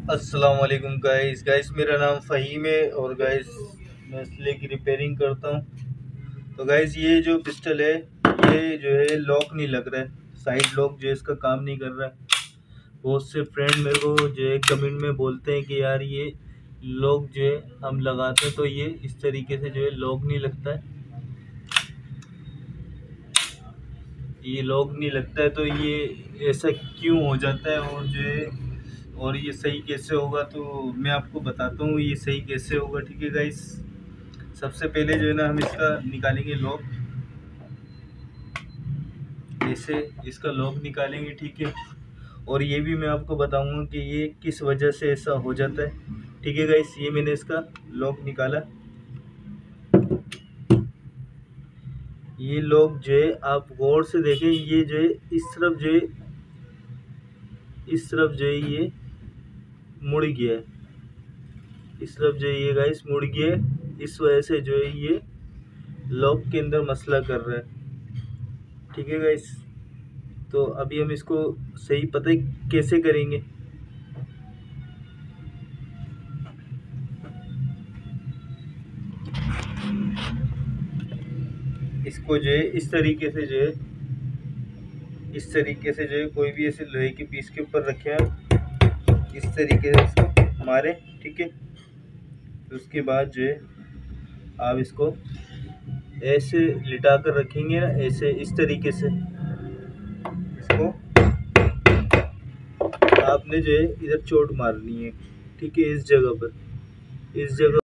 अस्सलाम वालेकुम गाइस मेरा नाम फ़हीम है और गाइस मैं इसलिए की रिपेयरिंग करता हूँ। तो गाइस ये जो पिस्टल है ये जो है लॉक नहीं लग रहा है, साइड लॉक जो है इसका काम नहीं कर रहा है। बहुत से फ्रेंड मेरे को जो है कमेंट में बोलते हैं कि यार ये लॉक जो है हम लगाते हैं तो ये इस तरीके से जो है लॉक नहीं लगता है, ये लॉक नहीं लगता है। तो ये ऐसा क्यों हो जाता है और जो है और ये सही कैसे होगा, तो मैं आपको बताता हूँ ये सही कैसे होगा। ठीक है गाइस, सबसे पहले जो है ना हम इसका निकालेंगे लॉक, ऐसे इसका लॉक निकालेंगे। ठीक है, और ये भी मैं आपको बताऊंगा कि ये किस वजह से ऐसा हो जाता है। ठीक है गाइस, ये मैंने इसका लॉक निकाला। ये लॉक जो है आप गौर से देखें, ये जो है इस तरफ जो है ये मुड़ गया है, इस तरफ जो है ये गाइस मुड़ गया है। इस वजह से जो है ये लॉक के अंदर मसला कर रहा है। ठीक है गाइस, तो अभी हम इसको सही पता कैसे करेंगे। इसको जो है इस तरीके से जो है कोई भी ऐसे लोहे की पीस के ऊपर रखे हैं, इस तरीके से इसको मारे। ठीक है, तो उसके बाद जो है आप इसको ऐसे लिटा कर रखेंगे ना, ऐसे इस तरीके से इसको आपने जो है इधर चोट मारनी है। ठीक है, इस जगह पर, इस जगह